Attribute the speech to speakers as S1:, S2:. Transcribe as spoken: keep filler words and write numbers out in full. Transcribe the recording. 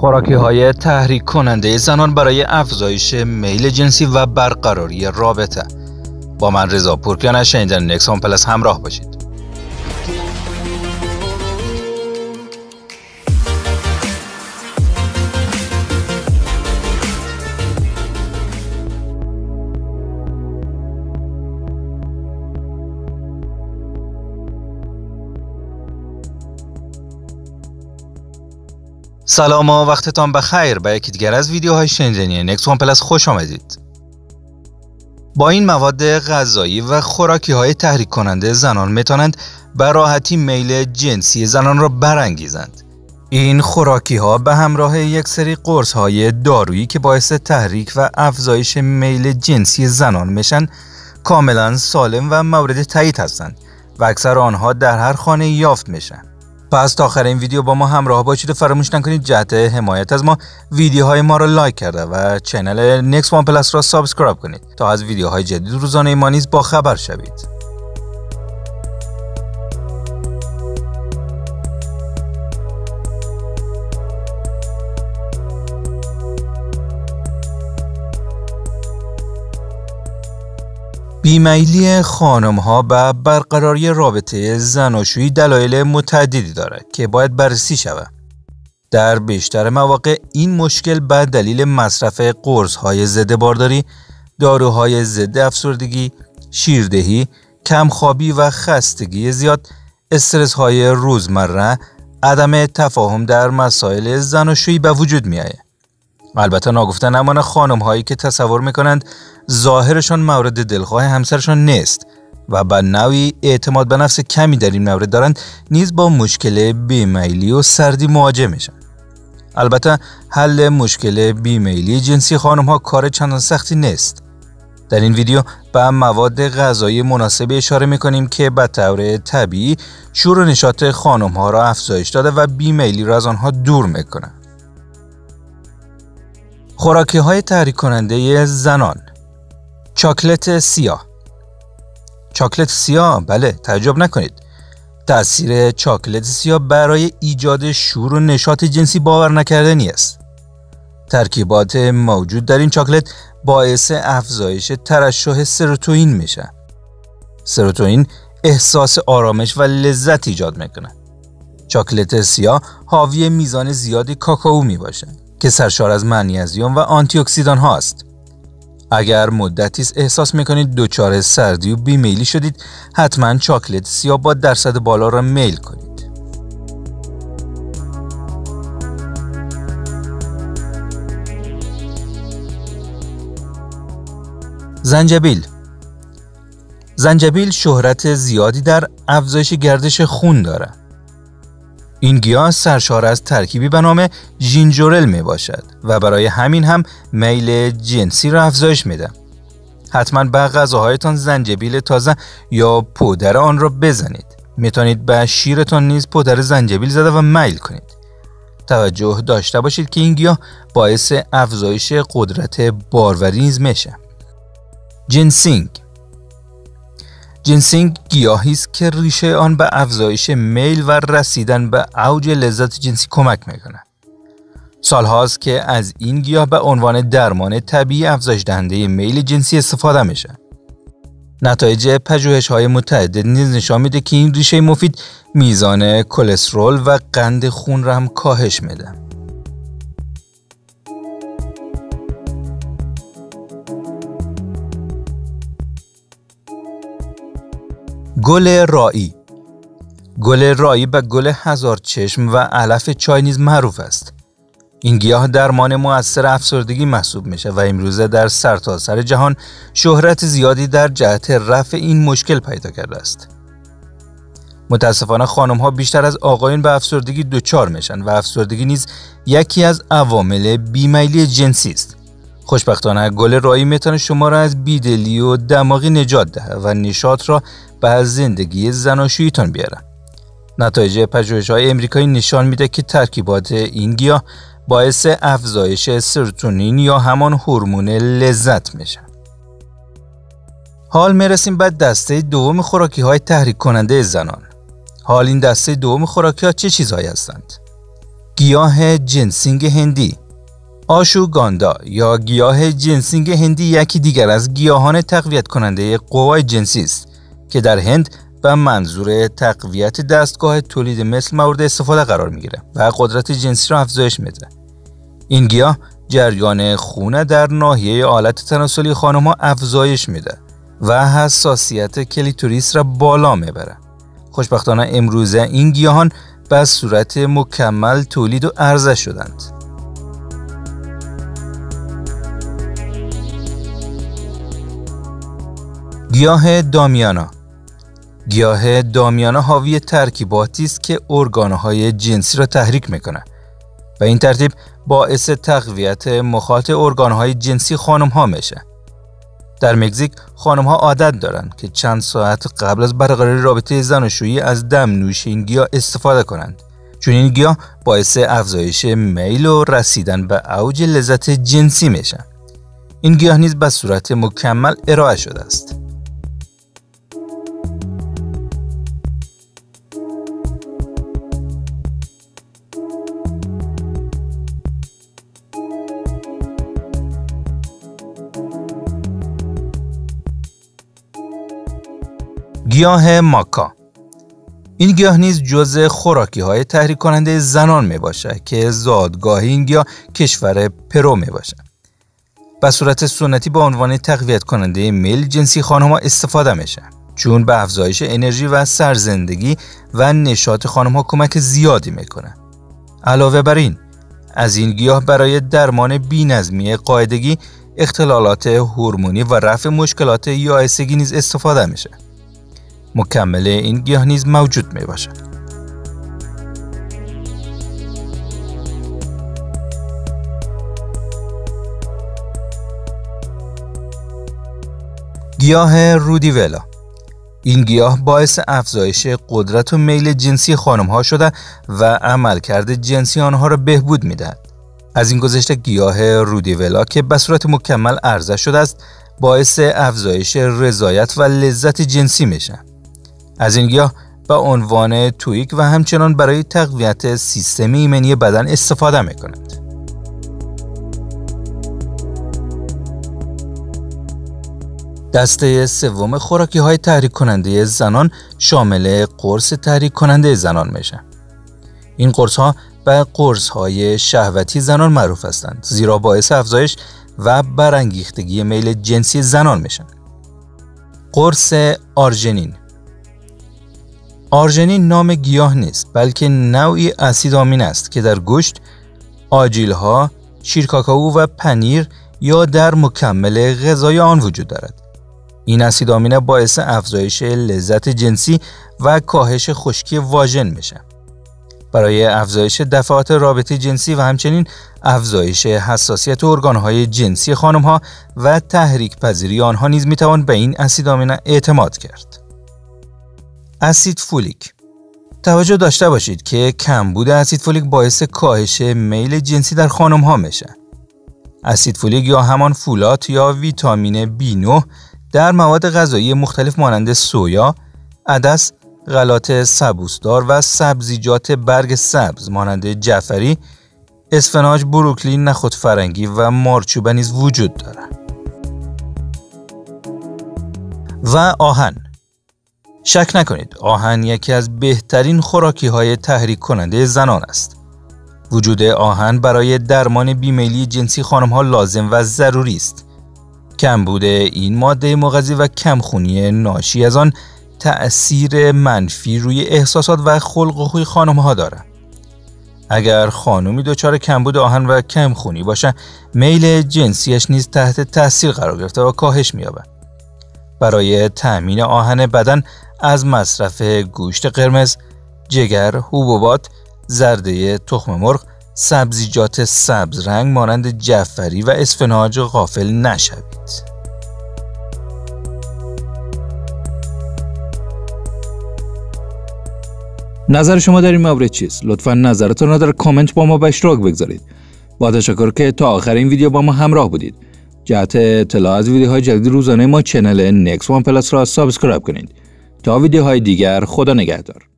S1: خوراکی‌های تحریک کننده زنان برای افزایش میل جنسی و برقراری رابطه. با من رضا پورکیان از شنیدن نکس هوم پلاس همراه باشید. سلام و وقتتان بخیر. به یکی دیگر از ویدیوهای شنیدنی نکس هوم پلاس خوش آمدید. با این مواد غذایی و خوراکی های تحریک کننده زنان میتونند به راحتی میل جنسی زنان را برانگیزند. این خوراکی ها به همراه یک سری قرص های دارویی که باعث تحریک و افزایش میل جنسی زنان میشن کاملا سالم و مورد تایید هستند و اکثر آنها در هر خانه یافت میشن. پس تا آخر این ویدیو با ما همراه باشید و فراموش نکنید جهت حمایت از ما ویدیوهای ما را لایک کرده و چنل نکس هوم پلاس را سابسکرایب کنید تا از ویدیوهای جدید روزانه ما نیز با خبر شوید. بیمیلی خانم ها به برقراری رابطه زناشویی دلایل متعددی دارد که باید بررسی شود. در بیشتر مواقع این مشکل به دلیل مصرف قرص های ضد بارداری، داروهای ضد افسردگی، شیردهی، کمخوابی و خستگی زیاد، استرس های روزمره، عدم تفاهم در مسائل زناشویی به وجود می آید. البته ناگفته نمانه خانم هایی که تصور میکنند ظاهرشان مورد دلخواه همسرشان نیست و به نوعی اعتماد به نفس کمی در این مورد دارند نیز با مشکل بیمیلی و سردی مواجه میشن. البته حل مشکل بیمیلی جنسی خانم ها کار چندان سختی نیست. در این ویدیو به مواد غذایی مناسبی اشاره میکنیم که به طور طبیعی شور و نشاط خانم ها را افزایش داده و بیمیلی را از آنها دور میکنه. خوراکی های تحریک کننده زنان. چاکلت سیاه. چاکلت سیاه، بله، تعجب نکنید. تأثیر چاکلت سیاه برای ایجاد شور و نشاط جنسی باور نکردنی است. ترکیبات موجود در این چاکلت باعث افزایش ترشح سروتونین میشه. سروتونین احساس آرامش و لذت ایجاد میکنه. چاکلت سیاه حاوی میزان زیادی کاکائو می باشه که سرشار از منیزیم و آنتی اکسیدان هاست. اگر مدتی است احساس میکنید دچار سردی و بیمیلی شدید، حتما چاکلت سیاه با درصد بالا را میل کنید. زنجبیل. زنجبیل شهرت زیادی در افزایش گردش خون دارد. این گیاه سرشار از ترکیبی به نام ژینجرل می باشد و برای همین هم میل جنسی را افزایش میده. حتما به غذاهایتان زنجبیل تازه یا پودر آن را بزنید. میتونید به شیرتان نیز پودر زنجبیل زده و میل کنید. توجه داشته باشید که این گیاه باعث افزایش قدرت باروری نیز میشه. جنسینگ. جنسینگ گیاهی است که ریشه آن به افزایش میل و رسیدن به اوج لذت جنسی کمک میکنه. سالهاست که از این گیاه به عنوان درمان طبیعی افزایش دهنده میل جنسی استفاده میشه. نتایج پژوهش‌های متعدد نیز نشان میده که این ریشه مفید میزان کلسترول و قند خون را هم کاهش میده. گل رائی. گل رائی به گل هزار چشم و علف چای نیز معروف است. این گیاه درمان مؤثر افسردگی محسوب میشه و امروزه در سرتاسر جهان شهرت زیادی در جهت رفع این مشکل پیدا کرده است. متاسفانه خانم ها بیشتر از آقایان به افسردگی دچار میشن و افسردگی نیز یکی از عوامل بیمیلی جنسی است. خوشبختانه گل رائی میتونه شما را از بیدلی و دماغی نجات دهد و نشاط را به زندگی زناشوییتان بیاره. نتایج پژوهش‌های امریکایی نشان میده که ترکیبات این گیاه باعث افزایش سروتونین یا همان هورمون لذت میشه. حال میرسیم به دسته دوم خوراکی‌های تحریک کننده زنان. حال این دسته دوم خوراکی‌ها چه چیزهایی هستند؟ گیاه جنسینگ هندی. آشوگاندا یا گیاه جنسینگ هندی یکی دیگر از گیاهان تقویت کننده قوای جنسی است که در هند به منظور تقویت دستگاه تولید مثل مورد استفاده قرار میگیره و قدرت جنسی را افزایش میده. این گیاه جریان خون در ناحیه آلت تناسلی خانم‌ها افزایش میده و حساسیت کلیتوریس را بالا میبره. خوشبختانه امروزه این گیاهان به صورت مکمل تولید و عرضه شدند. گیاه دامیانا. گیاه دامیانا حاوی ترکیباتی است که ارگانهای جنسی را تحریک میکنه و این ترتیب باعث تقویت مخاط ارگانهای جنسی خانم‌ها میشه. در مکزیک خانم‌ها عادت دارند که چند ساعت قبل از برقراری رابطه زناشویی از دم نوش این گیاه استفاده کنند، چون این گیاه باعث افزایش میل و رسیدن به اوج لذت جنسی میشه. این گیاه نیز به صورت مکمل ارائه شده است. گیاه ماکا. این گیاه نیز جزء خوراکی های تحریک کننده زنان می باشه که زادگاه این گیاه کشور پرو می باشه. به صورت سنتی به عنوان تقویت کننده میل جنسی خانم‌ها استفاده میشه، چون به افزایش انرژی و سرزندگی و نشاط خانم‌ها کمک زیادی میکنه. علاوه بر این، از این گیاه برای درمان بی‌نظمی قاعدگی، اختلالات هورمونی و رفع مشکلات یائسگی نیز استفاده میشه. مکمل این گیاه نیز موجود می باشد. گیاه رودیولا. این گیاه باعث افزایش قدرت و میل جنسی خانم‌ها شده و عملکرد جنسی آنها را بهبود می‌دهد. از این گذشته گیاه رودیولا که به صورت مکمل عرضه شده است، باعث افزایش رضایت و لذت جنسی میشه. از این گیاه به عنوان تویک و همچنان برای تقویت سیستم ایمنی بدن استفاده می‌کنند. دسته سوم خوراکی‌های تحریک کننده زنان شامل قرص تحریک کننده زنان میشه. این قرص‌ها به قرص‌های شهوتی زنان معروف هستند، زیرا باعث افزایش و برانگیختگی میل جنسی زنان میشن. قرص آرژینین. آرژینین نام گیاه نیست، بلکه نوعی اسید آمین است که در گوشت، آجیل‌ها، شیر کاکائو و پنیر یا در مکمل غذای آن وجود دارد. این اسید آمین باعث افزایش لذت جنسی و کاهش خشکی واژن میشه. برای افزایش دفعات رابطه جنسی و همچنین افزایش حساسیت ارگان‌های جنسی خانم‌ها و تحریک پذیری آنها نیز میتوان به این اسید آمین اعتماد کرد. اسید فولیک. توجه داشته باشید که کمبود اسید فولیک باعث کاهش میل جنسی در خانم‌ها میشه. اسید فولیک یا همان فولات یا ویتامین بی نه در مواد غذایی مختلف مانند سویا، عدس، غلات سبوسدار و سبزیجات برگ سبز مانند جعفری، اسفناج، بروکلی، نخود فرنگی و مارچوبه نیز وجود دارد. و آهن. شک نکنید، آهن یکی از بهترین خوراکی‌های تحریک کننده زنان است. وجود آهن برای درمان بیمیلی جنسی خانم‌ها لازم و ضروری است. کمبود این ماده مغذی و کمخونی ناشی از آن تأثیر منفی روی احساسات و خلق و خوی خانم‌ها دارد. اگر خانمی دچار کمبود آهن و کمخونی باشه، میل جنسیش نیز تحت تاثیر قرار گرفته و کاهش می‌یابد. برای تأمین آهن بدن از مصرف گوشت قرمز، جگر، حبوبات، زرده تخم مرغ، سبزیجات سبز رنگ مانند جعفری و اسفناج غافل نشوید.
S2: نظر شما در این مورد چیست؟ لطفاً نظرتون را در کامنت با ما به اشتراک بگذارید. با تشکر که تا آخر این ویدیو با ما همراه بودید. جهت اطلاع از ویدیوهای جدید روزانه ما چنل نکس وان پلاس را سابسکرایب کنید. تا ویدیوهای دیگر، خدا نگهدار.